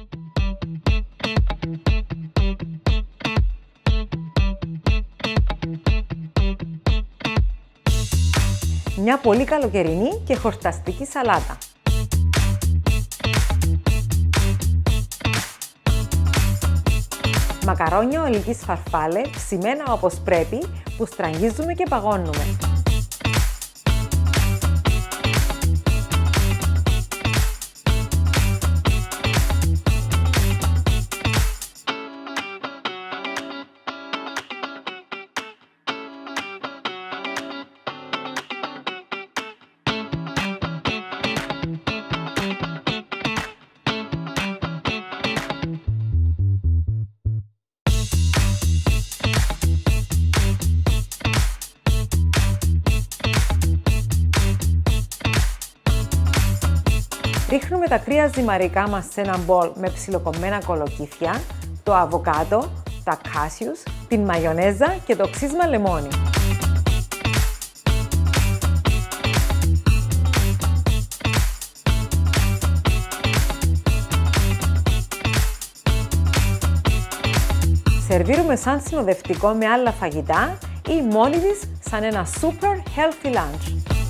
Μια πολύ καλοκαιρινή και χορταστική σαλάτα. Μακαρόνια ολικής φαρφάλε, ψημένα όπως πρέπει, που στραγγίζουμε και παγώνουμε. Ρίχνουμε τα κρύα ζυμαρικά μας σε ένα μπολ με ψιλοκομμένα κολοκύθια, το αβοκάντο, τα κάσιους, την μαγιονέζα και το ξύσμα λεμόνι. Σερβίρουμε σαν συνοδευτικό με άλλα φαγητά ή μόνη της σαν ένα super healthy lunch.